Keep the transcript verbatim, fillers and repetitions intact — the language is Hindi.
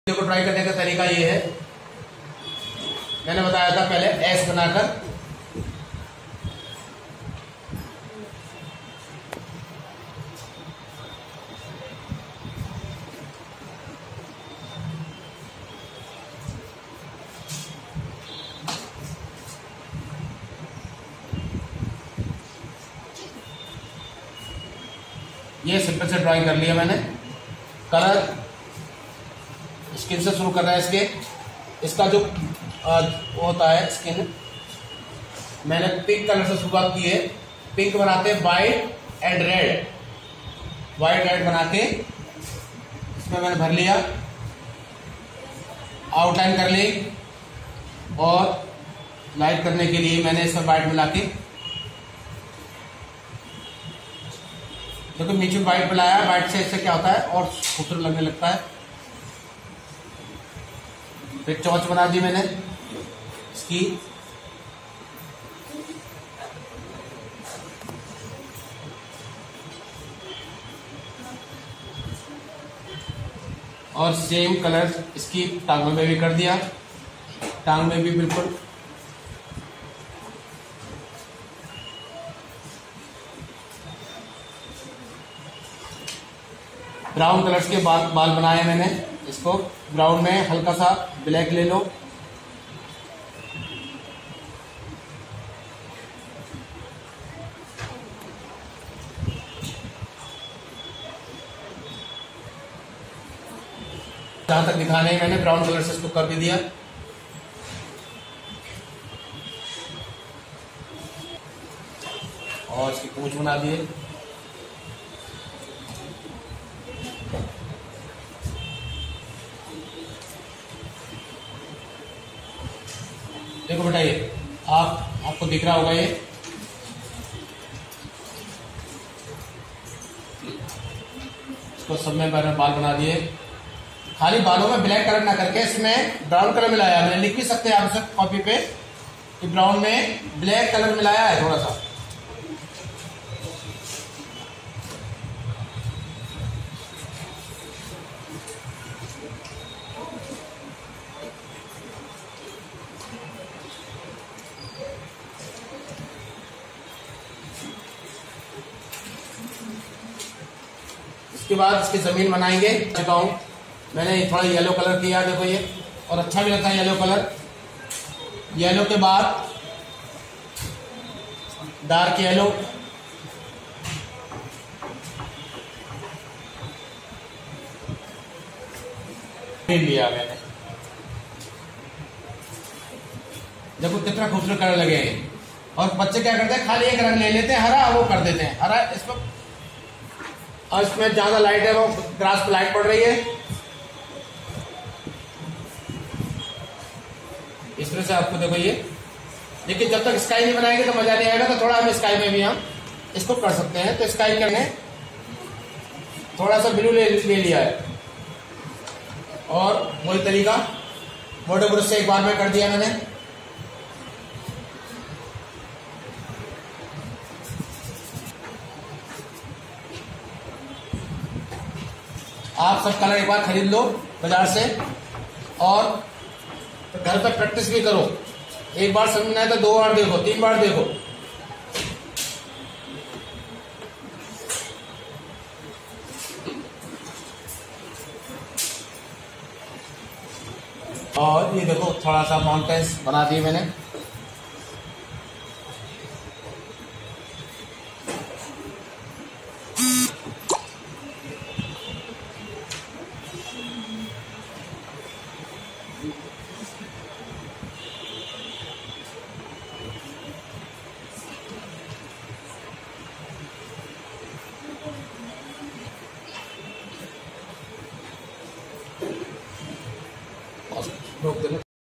को ट्राई करने का तरीका ये है, मैंने बताया था पहले एस बनाकर ये सिंपल से ड्राइंग कर लिया मैंने। कलर स्किन से शुरू कर रहा है। इसके इसका जो आ, होता है स्किन, मैंने पिंक कलर से शुरुआत की है। पिंक बनाते हैं white and red, white red बना के इसमें मैंने भर लिया, आउटलाइन कर ली और लाइट करने के लिए मैंने इसमें वाइट मिला के, क्योंकि नीचे वाइट मिलाया, वाइट से इससे क्या होता है और खूबसूरत लगने लगता है। फिर चौच बना दी मैंने इसकी, और सेम कलर इसकी टांगों में भी कर दिया, टांग में भी बिल्कुल। ब्राउन कलर्स के बाल बाल बनाए मैंने। इसको ब्राउन में हल्का सा ब्लैक ले लो, जहां तक दिखाना है मैंने ब्राउन कलर से इसको कर भी दिया। और इसकी पूंछ बना दिए। देखो बेटा, ये आप आपको दिख रहा होगा, ये इसको सब में मैंने बाल बना दिए। खाली बालों में ब्लैक कलर ना करके इसमें ब्राउन कलर मिलाया। मैंने लिख भी सकते हैं आप सब कॉपी पे कि ब्राउन में ब्लैक कलर मिलाया है थोड़ा सा। इसके बाद इसकी जमीन बनाएंगे। चुका हूं मैंने थोड़ा येलो कलर किया, देखो ये, और अच्छा भी लगता है येलो कलर। येलो के बाद डार्क येलो, लिया मैंने। देखो कितना खूबसूरत कलर लगे हैं। और बच्चे क्या करते हैं, खाली एक रंग ले लेते हैं, हरा, वो कर देते हैं हरा इसमें। और इसमें ज्यादा लाइट है, वो ग्रास पे लाइट पड़ रही है, इसमें से आपको देखो ये। लेकिन जब तक स्काई नहीं बनाएंगे तो मजा नहीं आएगा, तो थोड़ा हम स्काई में भी हम इसको कर सकते हैं। तो स्काई करने थोड़ा सा ब्लू ले, ले लिया है, और वही तरीका मोटे ब्रश से एक बार में कर दिया मैंने। आप सब कलर एक बार खरीद लो बाजार से, और घर पर प्रैक्टिस भी करो। एक बार समझ में आए तो दो बार देखो, तीन बार देखो। और ये देखो थोड़ा सा माउंटेन्स बना दिए मैंने।